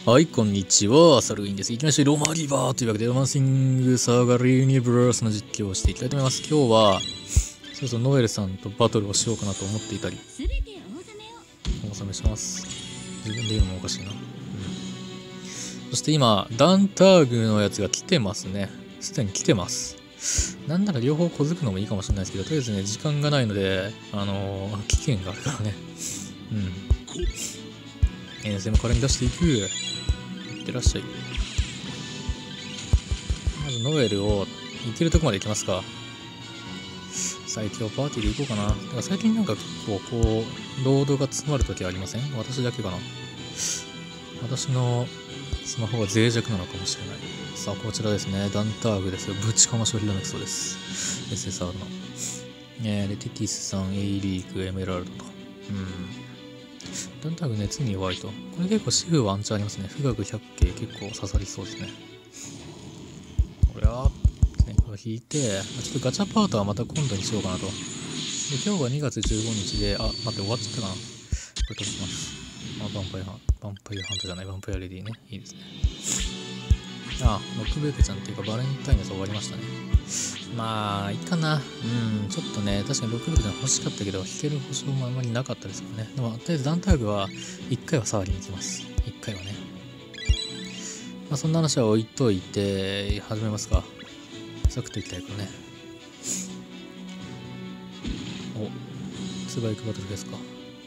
はい、こんにちは。サルウィンです。いきましょう。ロマリバーというわけで、ロマンシングサーガルユニバースの実況をしていきたいと思います。今日は、そろそろノエルさんとバトルをしようかなと思っていたり。お納めします。自分で言うのもおかしいな。そして今、ダンターグのやつが来てますね。すでに来てます。なんなら両方小づくのもいいかもしれないですけど、とりあえずね、時間がないので、危険があるからね。全部からに出していく。いってらっしゃい。まずノエルを行けるとこまで行きますか。最強パーティーで行こうかな。だから最近なんか結構こう、ロードが詰まるときありません？私だけかな。私のスマホが脆弱なのかもしれない。さあ、こちらですね。ダンターグですよ。ぶちかましをひらめくそうです。SSR の。レティティスさん、エイリーク、エメラルドと。ダンターグ熱に弱いと。これ結構シフワンチャンありますね。富岳100系結構刺さりそうですね。これは、これ引いて、ちょっとガチャパートはまた今度にしようかなと。で、今日が2月15日で、待って、終わっちゃったかな。これ飛ばします。ヴァンパイアハントじゃない、ヴァンパイアレディね。いいですね。ロックベイクちゃんっていうかバレンタインのやつ終わりましたね。まあ、いいかな。ちょっとね、確かにロックベイクちゃん欲しかったけど、引ける保証もあんまりなかったですよね。でも、とりあえずダンターグは、1回は触りに行きます。1回はね。そんな話は置いといて、始めますか。サクッといきたいからね。ツバイクバトルですか。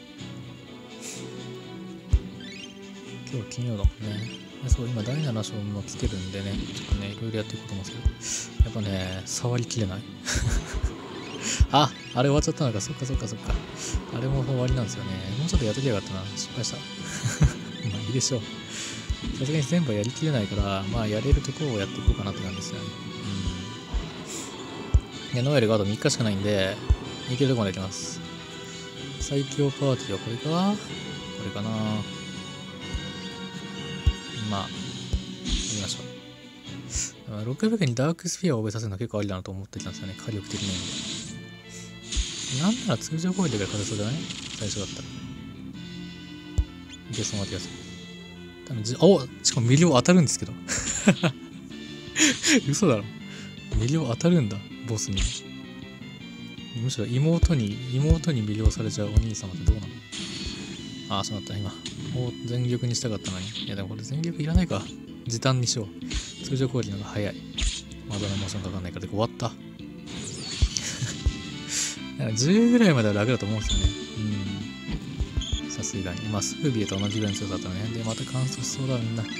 今日金曜だもんね。そう、今第7章も来てるんでね、ちょっとね、いろいろやっていこうと思うんですけど、やっぱね、触りきれない。あれ終わっちゃったのか、そっか。あれも終わりなんですよね。もうちょっとやっときゃよかったな。失敗した。まあいいでしょう。さすがに全部はやりきれないから、やれるところをやっていこうかなって感じですよね。ノエルがあと3日しかないんで、いけるとこまで行きます。最強パーティーはこれかな。行きましょう。6部下にダークスフィアを覚えさせるのは結構ありだなと思ってきたんですよね。火力的な意味で。なんなら通常攻撃が勝てそうじゃない？最初だったら。いけそうな気がする。多分しかもミリオ当たるんですけど。嘘だろ。ミリオ当たるんだ、ボスに。むしろ妹に魅了されちゃうお兄様ってどうなの？そうだった、今。全力にしたかったのに。いや、でもこれ全力いらないか。時短にしよう。通常攻撃の方が早い。まだのモーションかかんないからで終わった。10ぐらいまでは楽だと思うんですよね。さすがに。スービエと同じぐらいの強さだったね。で、また乾燥しそうだ、みんな。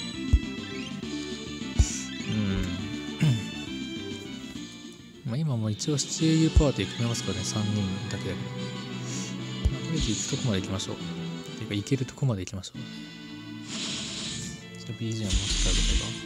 今も一応スチーユーパーティー組めますからね。3人だけだけど。とりあえず行くとこまで行きましょう。ていうか、行けるとこまで行きましょう。BGM もしてあ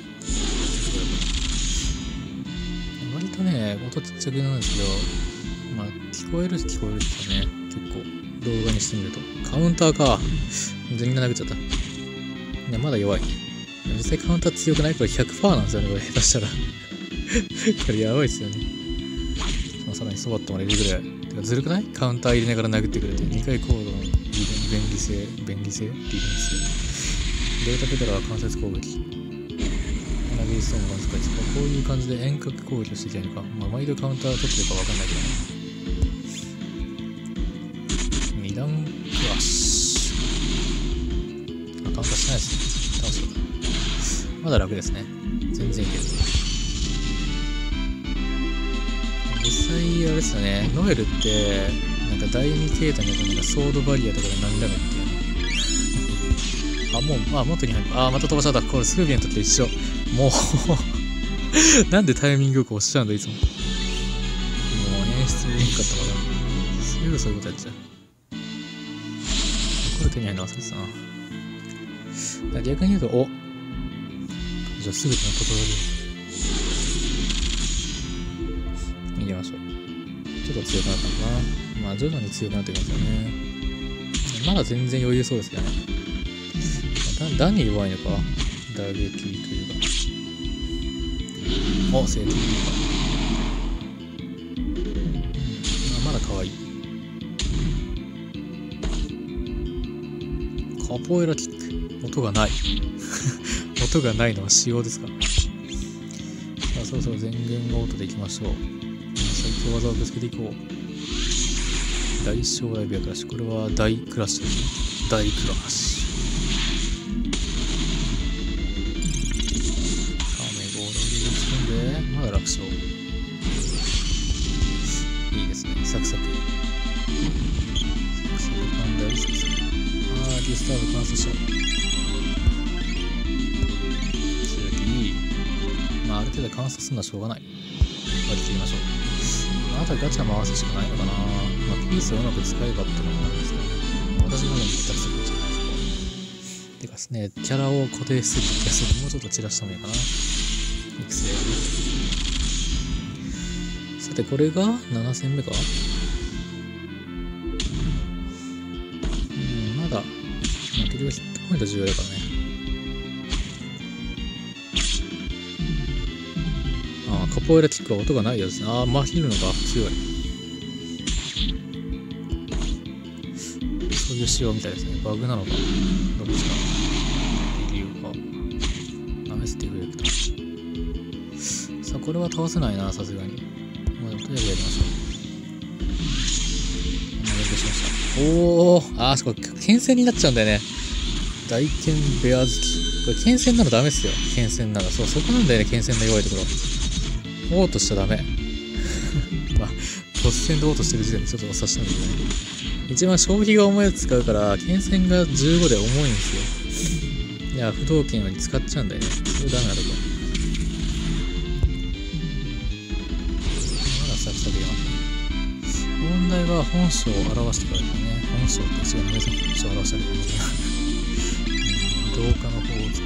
げたか。割とね、音ちっちゃくなんですけど、聞こえるですよね。結構、動画にしてみると。カウンターか。全然殴っちゃった。いや、まだ弱い。実際カウンター強くない？これ 100% なんですよね、これ。下手したら。これやばいっすよね。さらにそばってもらえるぐらい。てか、ずるくない？カウンター入れながら殴ってくれて、2回コードの便利性、利便性。データペダルは関節攻撃。エナジーストーンが使いですか。こういう感じで遠隔攻撃をしていきたいのか。毎度カウンター取ってるかわかんないけどね。2段クラッシュ。カウンターしないですね。楽しかった。まだ楽ですね。全然いける。実際、あれですよね。ノエルって、なんか第2形態のソードバリアとかで何だろうっていうね。元に入る。また飛ばしちゃった。これスービエの時と一緒。もうなんでタイミングよく押しちゃうんだ、いつも。もう演出見にくかったから。すぐそういうことやっちゃう。これ手に入るの忘れてたな。逆に言うと、じゃあすべてのことを逃げましょう。ちょっと強くなったのかな。徐々に強くなっていきますよね。まだ全然余裕そうですけどね。何弱いのか打撃というか。正敵か。まだ可愛い。カポエラキック。 音がない。音がないのは仕様ですか。さあ、そろそろ全軍オートでいきましょう。最強技をぶつけていこう。大小大ビアクラッシュ。これは大クラッシュですね。大クラッシュ。まだ楽勝。いいですね。サクサク。サクサクパンダよりサクサク。リスタート完成しちゃう。次。ある程度観察するのはしょうがない。割り切りましょう。あとはガチャ回すしかないのかな。ピースをうまく使えばってのもあるんですけどね。私の中にも下手くそかもしれないですけど。てかですね、キャラを固定する気がする。もうちょっと散らした方がいいかな。育成。さて、これが7戦目か。まだ、結局ヒットポイント重要だからね。カポエラキックは音がないやつね。マヒルのが強い。そういう仕様みたいですね。バグなのか。どっちか。理由か。ナメスティフレクト。さあ、これは倒せないな、さすがに。まあ、でもとりあえずやりましょう。投げ出しました。これ、剣戦になっちゃうんだよね。大剣ベア好き。これ、剣戦なのダメっすよ。剣戦なら。そこなんだよね、剣戦の弱いところ。オートしちゃダメ。突然でオートしてる時点でちょっと察したんだけどね。一番消費が重いやつ使うから、剣戦が15で重いんですよ。いや、不動剣より使っちゃうんだよね。それダメなとこ。まだサクサク入れますね。問題は本性を表してからですね。本性って違うのですね。本性を表したりとか。動画の方を作って。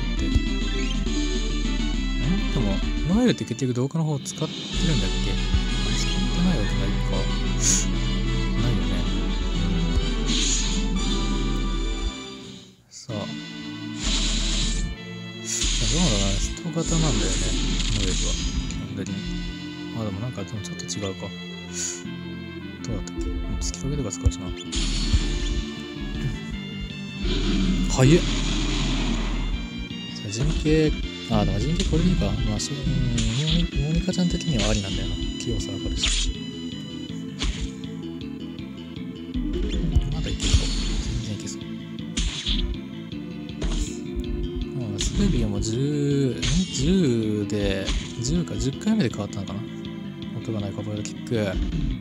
でも、ノエルって結局動画の方を使ってるんだっけ？使ってないわけないか。ないよね。さあ。どうなんだろうね。スト型なんだよね。ノエルは。基本的に。でもなんかでもちょっと違うか。どうだったっけ？突きかけとか使うしな。早っ！人形、でも人形これでいいか。モニカちゃん的にはありなんだよな。器用さわかるし。まだいけそう。全然いけそう。スクービーも10で、10か、10回目で変わったのかな。音がないカポエラキック。や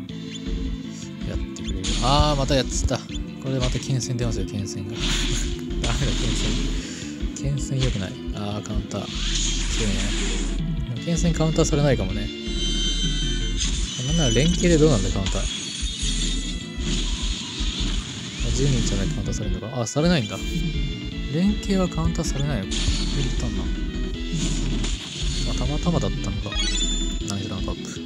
ってくれる。またやっつった。これでまた剣戦出ますよ、剣戦が。ダメだ、剣戦。剣戦良くない。カウンター。強いね。剣戦カウンターされないかもね。なんなら連携でどうなんだ、カウンター。10人じゃないカウンターされるのか。されないんだ。連携はカウンターされないのか。言ったんだ。たまたまだったのか。ナイスランプアップ。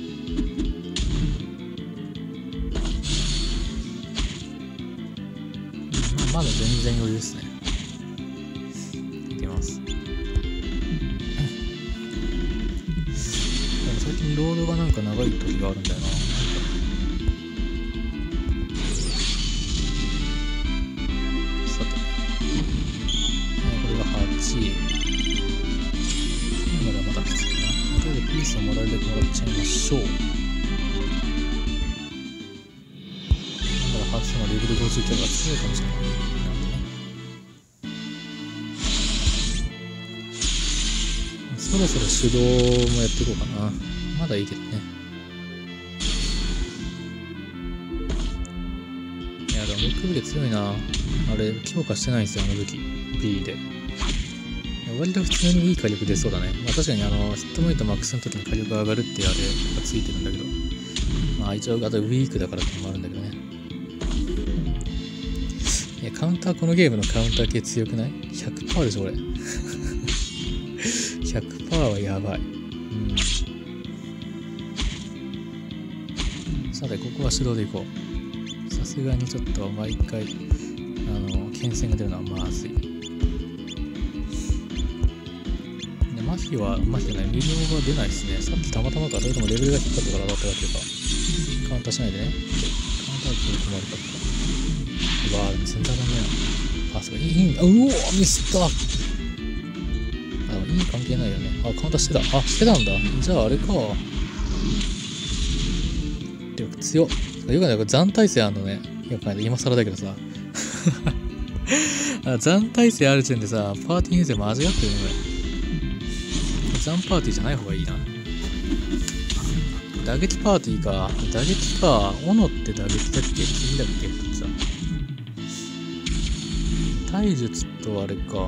まだ全然余裕ですね。いきます。最近ロードがなんか長い時があるんだよな。さて。これが8。まだまだ普通かな。とりあえずピースをもらえるだけもらっちゃいましょう。初のレベル50キャラが強いかもしれない。そろそろ手動もやっていこうかな。まだいいけどね。いや、でもロック武器強いな。あれ、強化してないんですよ、武器。B で。割と普通にいい火力出そうだね。確かにヒットポイントマックスの時に火力が上がるっていうあれがついてるんだけど。一応、あとウィークだからってのもあるんだけどね。カウンター、このゲームのカウンター系強くない？ 100% でしょ、これ。100% はやばい。さて、ここは手動でいこう。さすがにちょっと毎回、剣戦が出るのはまずい。で、マフィじゃない、微妙が出ないですね。さっきたまたまか、それともレベルが低かったから当たっただけか。カウンターしないでね。カウンターで困るかった。でも全然当たんねえな。 あ、そう、いいんだ。うおー、ミスった。あ、いい関係ないよね。あ、カウンターしてた。あ、してたんだ。じゃああれか。でも強っ。よくない、これ残耐性あんのね。よくない、今更だけどさ。残耐性ある時点でさ、パーティー編成間違ってるね、これ。残パーティーじゃない方がいいな。打撃パーティーか。打撃か。斧って打撃だっけ、霧だっけってさ。体術とあれか。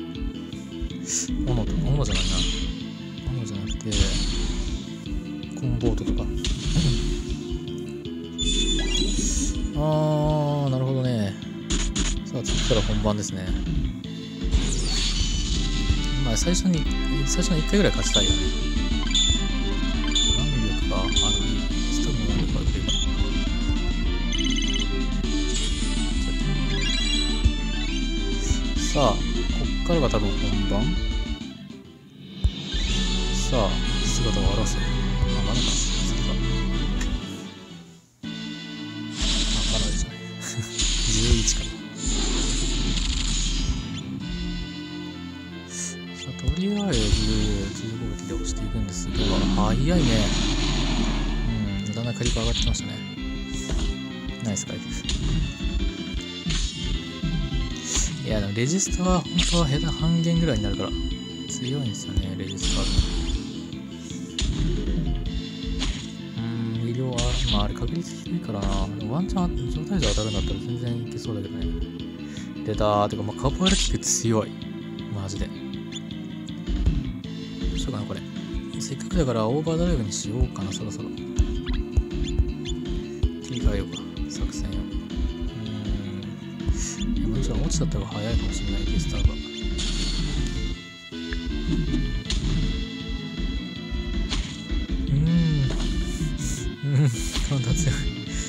斧じゃないな。斧じゃなくて、コンボートとか。なるほどね。さあ、次から本番ですね。まあ、最初の1回ぐらい勝ちたいよね。何力か、スタブの何力かっていうか。さあ、こっからが多分本番。さあ、姿を現せ。あ、まだか。次か。あ、まだじゃない。11か。さあ、とりあえず、15撃で押していくんですが、早いね。だんだん火力上がってきましたね。ナイス回復。いや、でもレジスタは本当は半減ぐらいになるから強いんですよね、レジスタは。医療は、まああれ確率低いからな。ワンチャン状態上当たるんだったら全然いけそうだけどね。出たー。てか、まあ、カポエラキック強い。マジで。どうしようかな、これ。せっかくだからオーバードライブにしようかな、そろそろ。切り替えようか、作戦を。もちろん落ちちゃった方が早いかもしれない、ゲスターが。カウンター強い。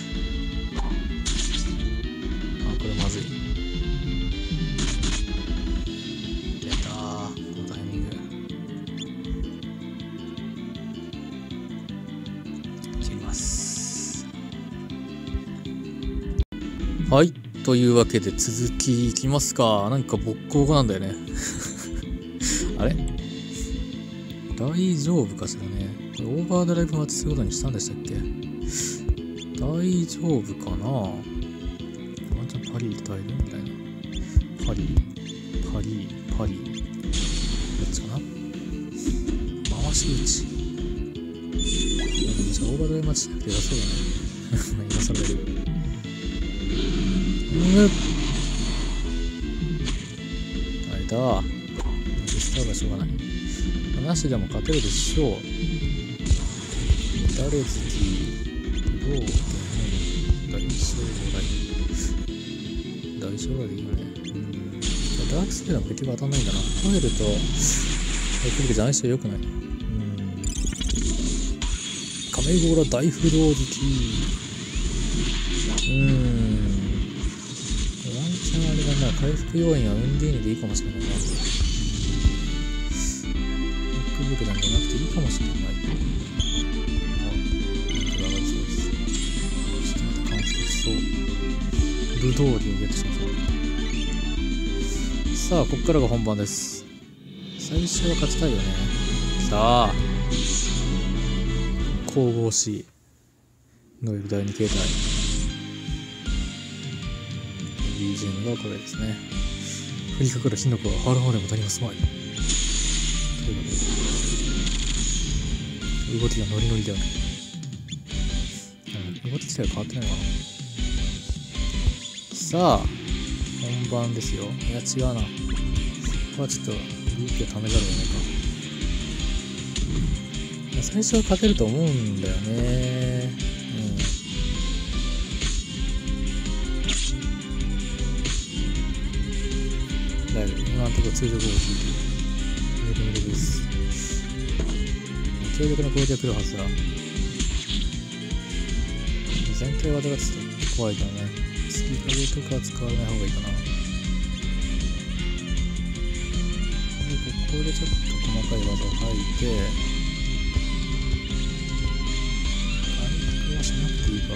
あ、これまずい。出たー、このタイミング。切ります。はい。というわけで続きいきますか。なんかボッコボコなんだよね。あれ大丈夫かしらね。これオーバードライブ待ちすることにしたんでしたっけ。大丈夫かな。ワンチャンパリー耐えるみたいな。パリどっちかな。回し撃ち。じゃあオーバードライブ待ちしなくてよさそうだね。今更だけど。耐えた。ゲスターがしょうがない。なしでも勝てるでしょう。誰好きどう大将来でいいよね。ダークスペアも結局当たんないんだな。トイレとクリックじゃない人良くない。カメゴーラ大不動好き。ワンチャンあれだな。回復要因はウンディーニでいいかもしれないな。ブクなんじゃなくていいかもしれない。上がりそうです。ちょっと待って、完成しそう。ブドウリをゲットしましょう。さあ、こっからが本番です。最初は勝ちたいよね。さあ、神々しいノエル第2形態。BGM がこれですね。降りかかる火の粉はハローでも何もすまい。動きがノリノリだよね。動き自体は変わってないのかな。さあ、本番ですよ。いや、違うな。ここはちょっと、勇気をためざるを得ないか。最初は勝てると思うんだよね。だいぶ、今のところ通常攻撃。メルです。強力な攻撃が来るはずだ。全体技がちょっと怖いからね。スピーカーとかは使わない方がいいかな。ここでちょっと細かい技を吐いて、回復はしなくていいか。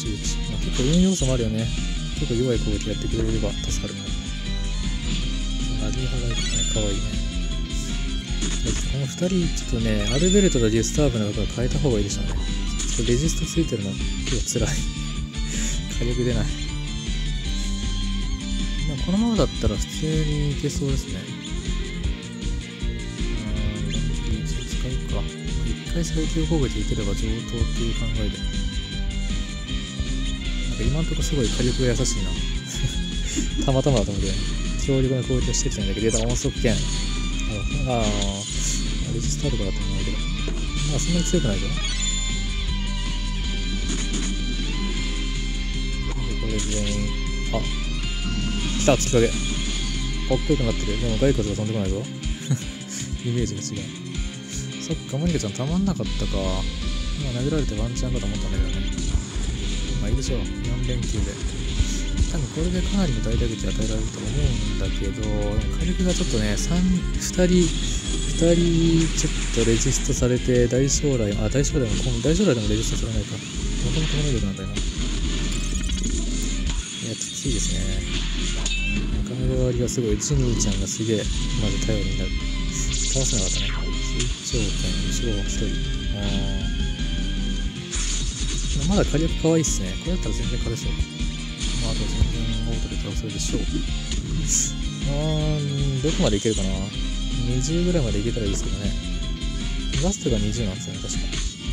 周知。まあ、結構運要素もあるよね。結構弱い攻撃やってくれれば助かるな。ラディハライとかね、かわいいね。この2人、ちょっとね、アルベルトとギュスターブの方が変えた方がいいでしょうね。ちょっとレジストついてるの、結構辛い。火力出ない。でもこのままだったら普通にいけそうですね。一応使うか。一回最強攻撃いければ上等っていう考えで。なんか今んとこすごい火力が優しいな。たまたまだと思って、強力な攻撃をしてきたんだけど、音速剣。レジスターとかだと思うけど。まあそんなに強くないぞ。これ全員、来た、突きかけ。かっこよくなってる。でも骸骨が飛んでこないぞ。イメージが違う。そっか、モニカちゃんたまんなかったか。今殴られてワンチャンかと思ったんだけどね。まあいいでしょう。4連休で。多分これでかなりの大打撃与えられると思うんだけど、火力がちょっとね、2人ちょっとレジストされて、大将来でもレジストされないか。もともと能力なんだよな。いや、きついですね。中目代わりがすごい、ジニーちゃんがすげえ、まず頼りになる。倒せなかったね。水長剣、後ろ1人。まだ火力可愛いっすね。これだったら全然勝てそう。まあ、あと全然オートで倒せるでしょう。どこまでいけるかな。20ぐらいまでいけたらいいですけどね。ラストが20なんですよね、確か。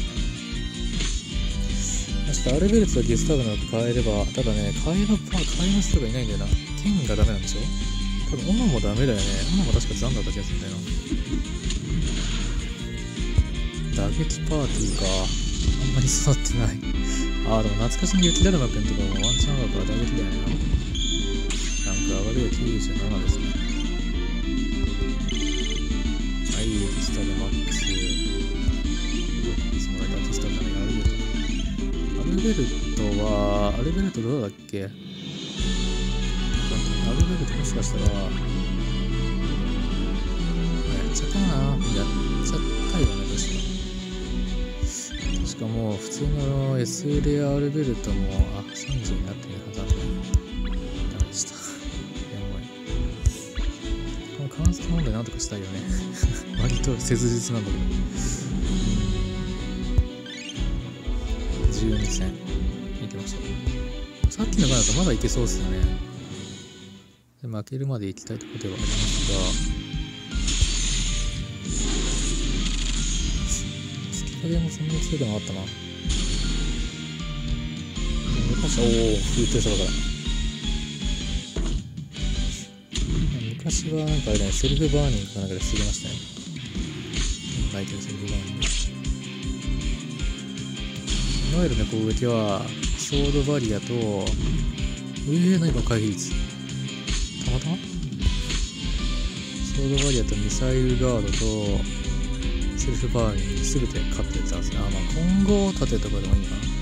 ちょっとアルベルトとギスターブの変えれば、ただね、変えの人がいないんだよな。剣がダメなんでしょ。多分、オノもダメだよね。オノも確かザンだった気がするんだよな。打撃パーティーか。あんまり育ってない。でも懐かしの雪だるまくんとかもワンチャンあるから打撃だよね。ランク上がるよ、97ですね。はい、ギスターブマックス。ギスターブじゃない、アルベルトどうだっけ。アルベルトもしかしたら、やっちゃったな。やっちゃったよね、確かもう普通の S レアアルベルトも、30になってるはずなんだよ。ダメでした。やばい。このカンスト問題なんとかしたいよね。割と切実なんだけど。12戦。いきました。さっきの場合だとまだいけそうっすよね。で負けるまで行きたいところではありますが、突き加減もそんなに強くなかったな。風景差だから。昔はなんかあれね、セルフバーニングかなんかで防げましたね。相手のセルフバーニング。ノエルの攻撃は、ソードバリアと、何この回避率。たまたまソードバリアとミサイルガードと、セルフバーニングすべて勝ってたんですね。混合盾とかでもいいかな。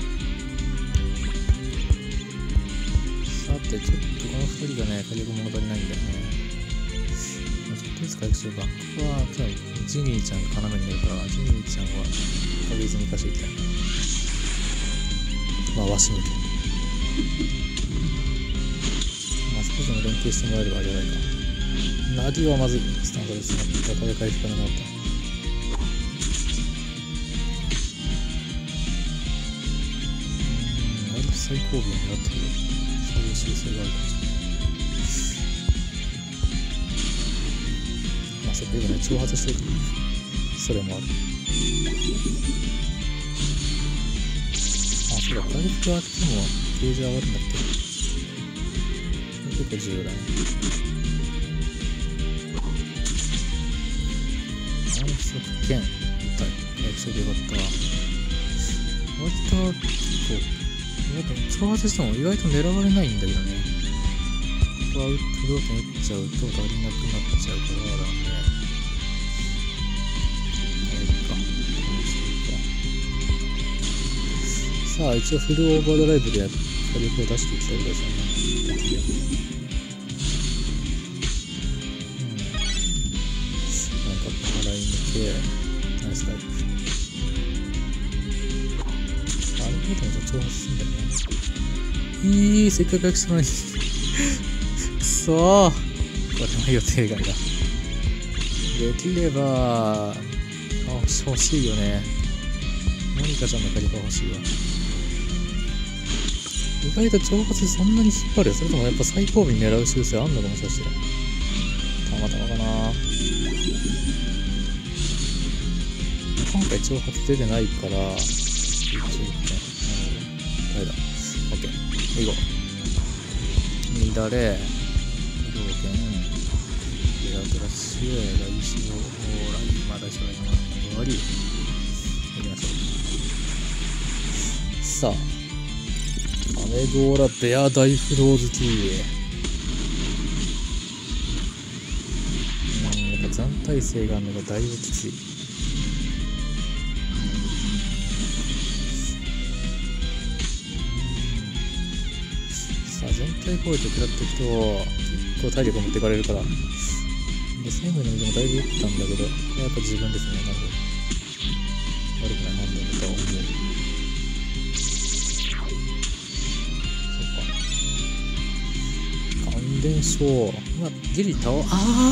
さて、ちょっとこの2人がね、火力物足りないんだよね。ちょっとずつ回復しようか。ここは、ジニーちゃんが要になるから、ジニーちゃんは確実に生かしていきたい。わし抜け。少しでも連携してもらえればありがたいか。ナディはまずい。スタンドですね。高で回復がなかった。割と最後尾を狙ってくる。そういう修正があるかもしれない。そこ今ね、挑発してるから、それもある。そうだ、回復は当ててもゲージ上がるんだっけ。結構重要だね。音速剣、痛い。回復してよかった。割と結構、挑発しても意外と狙われないんだけどね。ここは不動拳打っちゃうと足りなくなっちゃうからだね。さあ、一応フルオーバードライブで火力を出していきたいですよね。なんか払い抜け、ナイスタイプ。アルベルトもちょっと挑発するんだよね。せっかくしたのに。くそー。これも予定外だ。できれば、欲しいよね。モニカちゃんの借りが欲しいわ。意外と挑発そんなに引っ張るよ。それともやっぱ最後尾に狙う習性あんのかもしかして。たまたまかな。今回挑発出てないから、誰だ ?OK。いこう。乱れ、条件、エラクラッシュ、大志望、大志望かな。終わり。行きましょう。さあ。アメゴーラベア大不動好き。やっぱ残耐性があるのがだいぶきつい。さあ、全体攻撃を食らっていくと、結構体力を持っていかれるから。で、セムの水もだいぶ打ったんだけど、これはやっぱ自分ですね。なるほど。悪くない判断だとは思う。伝承。ギリ倒、終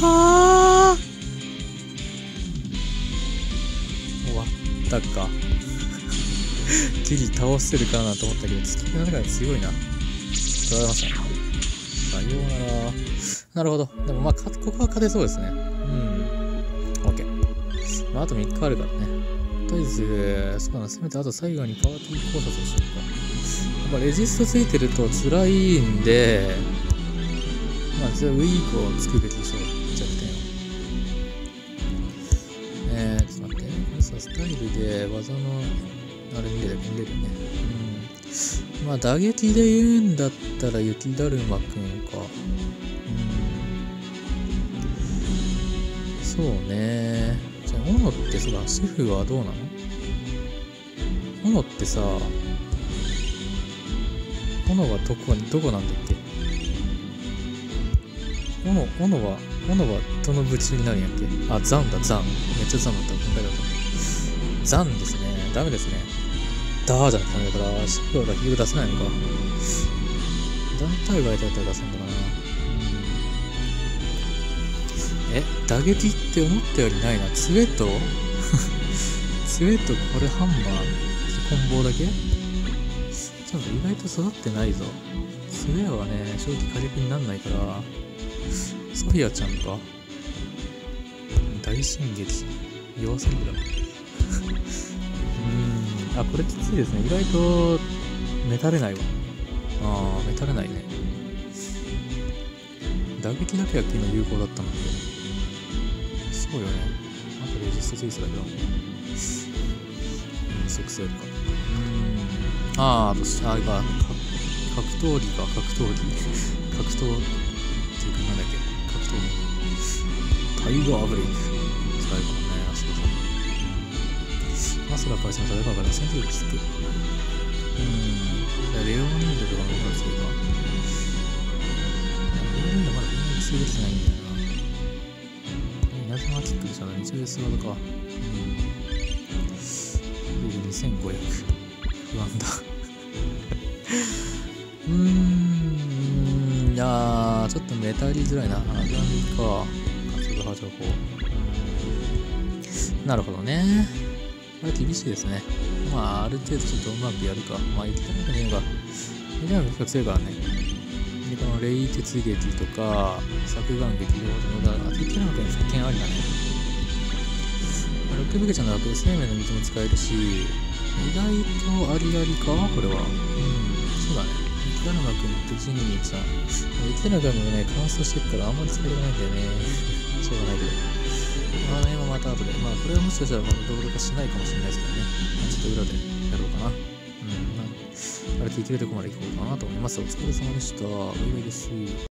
わったか。ギリ倒せるかなと思ったけど、月の中で強いな。取られましたね。さようなら。なるほど。でもここは勝てそうですね。OK。あと3日あるからね。とりあえず、そうだな、せめてあと最後にパワーティー考察をしようか。やっぱレジストついてると辛いんで、それはウィークをつくべきでしょう、弱点を。ちょっと待って。これさ、スタイルで技の、あれ見れるよね。打撃で言うんだったら雪だるまくんか。そうね。じゃあ、斧ってさ、シェフはどうなの？斧ってさ、斧はどこなんだっけ？斧はどの部中になるんやっけ？ザンだ、ザン。めっちゃザンだった。今回だと。ザンですね。ダメですね。ダーじゃなくてダメだから、シップはヒール出せないのか。団体外だったら出せんのかな。打撃って思ったよりないな。ツエとツエとこれハンマーコンボだけ？ちょっと意外と育ってないぞ。ツエはね、正直火力になんないから、ソフィアちゃんか大進撃弱すぎるだろ。これきついですね。意外とメタれないわ。メタれないね。打撃だけは今有効だったので。そうよね。あとレジストツイストだけど。即戦か。あれか。格闘技か。格闘っていうかなんだっけ。格闘技。タイガーブレイク。使えるかもね。マスラーパイセン戦うから戦闘力つく。レオニードとかの方が強いか。レオニードまだみんなに強いできてないんだよな。稲妻キックでしょ。日曜スワードか。2500。不安だ。ちょっとメタりづらいな。アガミか。活動波情報。なるほどね。これ厳しいですね。ある程度ちょっとうまくやるか。雪だるまくねえのが。雪だるま結構強いからね。で、このレイ鉄撃とか、削岩撃両方とも雪だるまくん復権ありだね。ロックブケちゃんの枠で生命の水も使えるし、意外とありありかこれは。そうだね。雪だるまくんとジニーちゃん。雪だるまくんもね、乾燥してるからあんまり使いたくないんだよね。しょうがないけど。また後で。これはもしかしたら動画化しないかもしれないですけどね。ちょっと裏でやろうかな。あれできるとこまで行こうかなと思います。お疲れ様でした。お祝いです。